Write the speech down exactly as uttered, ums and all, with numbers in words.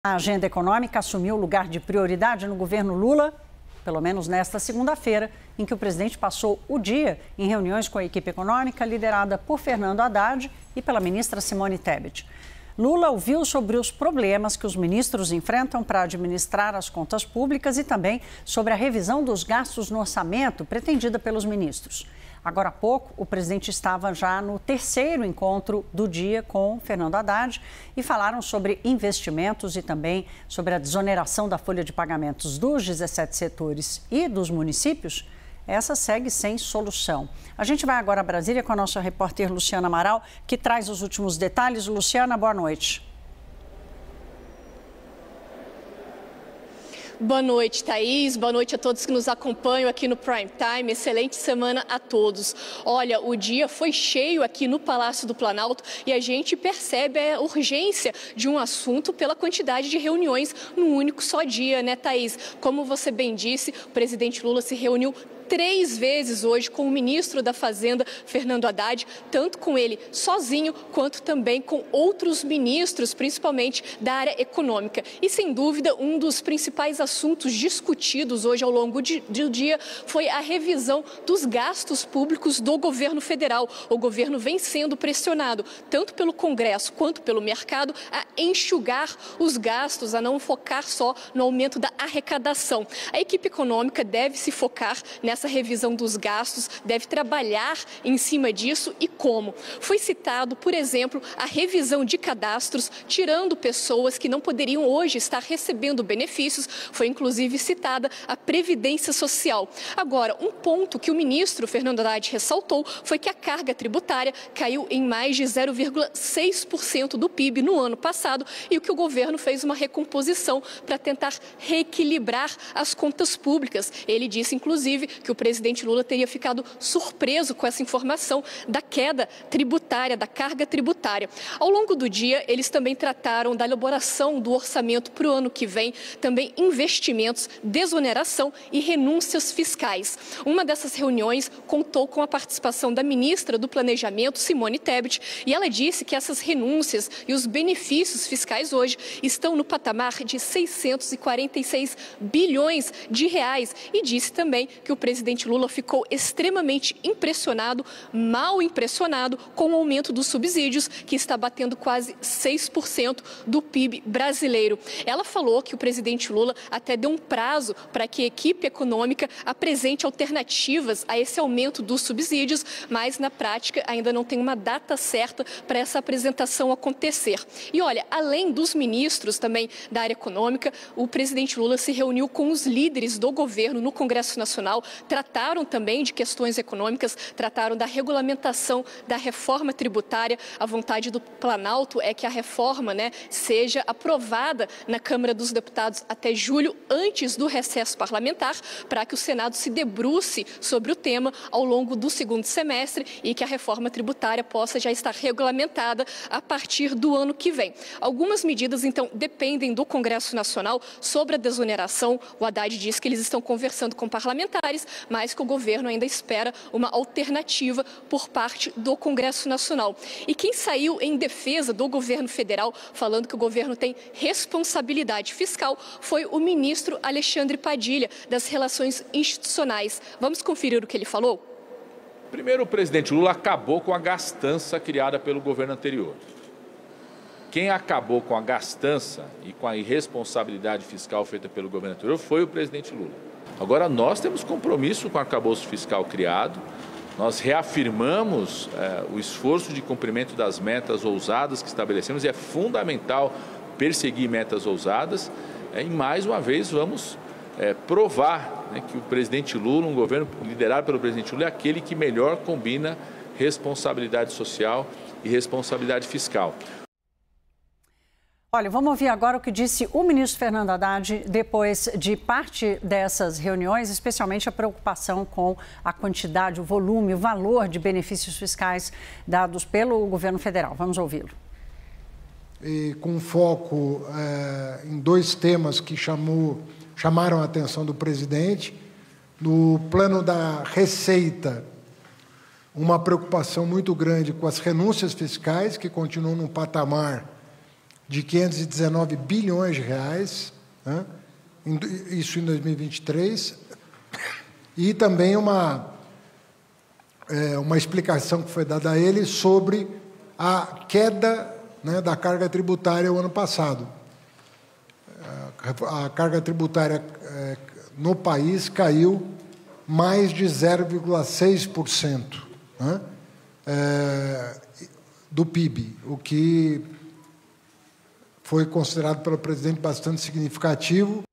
A agenda econômica assumiu lugar de prioridade no governo Lula, pelo menos nesta segunda-feira, em que o presidente passou o dia em reuniões com a equipe econômica liderada por Fernando Haddad e pela ministra Simone Tebet. Lula ouviu sobre os problemas que os ministros enfrentam para administrar as contas públicas e também sobre a revisão dos gastos no orçamento pretendida pelos ministros. Agora há pouco, o presidente estava já no terceiro encontro do dia com Fernando Haddad e falaram sobre investimentos e também sobre a desoneração da folha de pagamentos dos dezessete setores e dos municípios. Essa segue sem solução. A gente vai agora a Brasília com a nossa repórter Luciana Amaral, que traz os últimos detalhes. Luciana, boa noite. Boa noite, Thaís. Boa noite a todos que nos acompanham aqui no Prime Time. Excelente semana a todos. Olha, o dia foi cheio aqui no Palácio do Planalto e a gente percebe a urgência de um assunto pela quantidade de reuniões num único só dia, né, Thaís? Como você bem disse, o presidente Lula se reuniu três vezes hoje com o ministro da Fazenda, Fernando Haddad, tanto com ele sozinho, quanto também com outros ministros, principalmente da área econômica. E, sem dúvida, um dos principais assuntos discutidos hoje ao longo de, do dia foi a revisão dos gastos públicos do governo federal. O governo vem sendo pressionado, tanto pelo Congresso quanto pelo mercado, a enxugar os gastos, a não focar só no aumento da arrecadação. A equipe econômica deve se focar nessa Essa revisão dos gastos, deve trabalhar em cima disso e como. Foi citado, por exemplo, a revisão de cadastros, tirando pessoas que não poderiam hoje estar recebendo benefícios. Foi inclusive citada a Previdência Social. Agora, um ponto que o ministro Fernando Haddad ressaltou foi que a carga tributária caiu em mais de zero vírgula seis por cento do P I B no ano passado e o que o governo fez uma recomposição para tentar reequilibrar as contas públicas. Ele disse, inclusive, que o presidente Lula teria ficado surpreso com essa informação da queda tributária, da carga tributária. Ao longo do dia, eles também trataram da elaboração do orçamento para o ano que vem, também investimentos, desoneração e renúncias fiscais. Uma dessas reuniões contou com a participação da ministra do Planejamento, Simone Tebet, e ela disse que essas renúncias e os benefícios fiscais hoje estão no patamar de seiscentos e quarenta e seis bilhões de reais e disse também que o presidente O presidente Lula ficou extremamente impressionado, mal impressionado com o aumento dos subsídios, que está batendo quase seis por cento do P I B brasileiro. Ela falou que o presidente Lula até deu um prazo para que a equipe econômica apresente alternativas a esse aumento dos subsídios, mas na prática ainda não tem uma data certa para essa apresentação acontecer. E olha, além dos ministros também da área econômica, o presidente Lula se reuniu com os líderes do governo no Congresso Nacional, trataram também de questões econômicas, trataram da regulamentação da reforma tributária. A vontade do Planalto é que a reforma, né, seja aprovada na Câmara dos Deputados até julho, antes do recesso parlamentar, para que o Senado se debruce sobre o tema ao longo do segundo semestre e que a reforma tributária possa já estar regulamentada a partir do ano que vem. Algumas medidas, então, dependem do Congresso Nacional. Sobre a desoneração, o Haddad diz que eles estão conversando com parlamentares, mas que o governo ainda espera uma alternativa por parte do Congresso Nacional. E quem saiu em defesa do governo federal, falando que o governo tem responsabilidade fiscal, foi o ministro Alexandre Padilha, das Relações Institucionais. Vamos conferir o que ele falou? Primeiro, o presidente Lula acabou com a gastança criada pelo governo anterior. Quem acabou com a gastança e com a irresponsabilidade fiscal feita pelo governo anterior foi o presidente Lula. Agora, nós temos compromisso com o arcabouço fiscal criado, nós reafirmamos é, o esforço de cumprimento das metas ousadas que estabelecemos e é fundamental perseguir metas ousadas é, e, mais uma vez, vamos é, provar né, que o presidente Lula, um governo liderado pelo presidente Lula, é aquele que melhor combina responsabilidade social e responsabilidade fiscal. Olha, vamos ouvir agora o que disse o ministro Fernando Haddad depois de parte dessas reuniões, especialmente a preocupação com a quantidade, o volume, o valor de benefícios fiscais dados pelo governo federal. Vamos ouvi-lo. E com foco é, em dois temas que chamou, chamaram a atenção do presidente. No plano da receita, uma preocupação muito grande com as renúncias fiscais, que continuam num patamar de quinhentos e dezenove bilhões de reais, né? Isso em dois mil e vinte e três, e também uma, é, uma explicação que foi dada a ele sobre a queda, né, da carga tributária o ano passado. A carga tributária é, no país caiu mais de zero vírgula seis por cento, né, é, do P I B, o que foi considerado pelo presidente bastante significativo.